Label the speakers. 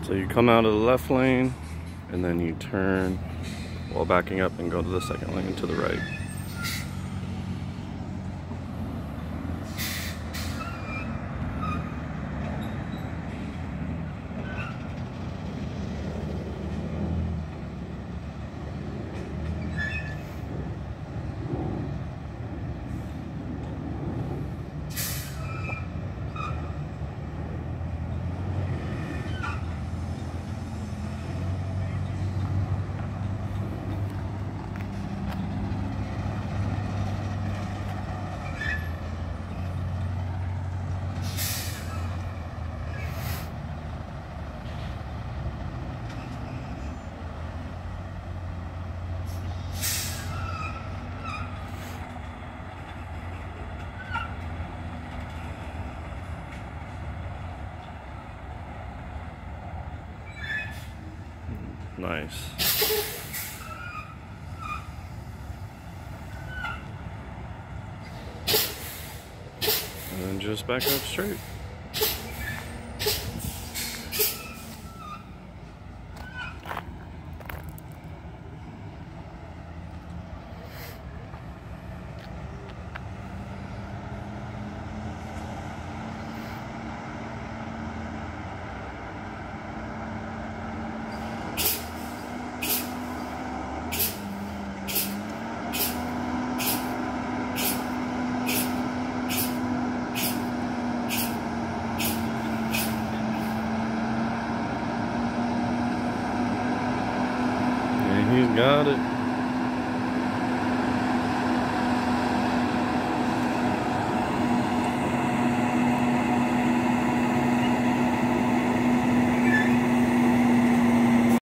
Speaker 1: So you come out of the left lane and then you turn while backing up and go to the second lane to the right. Nice. And then just back up straight. He's got it.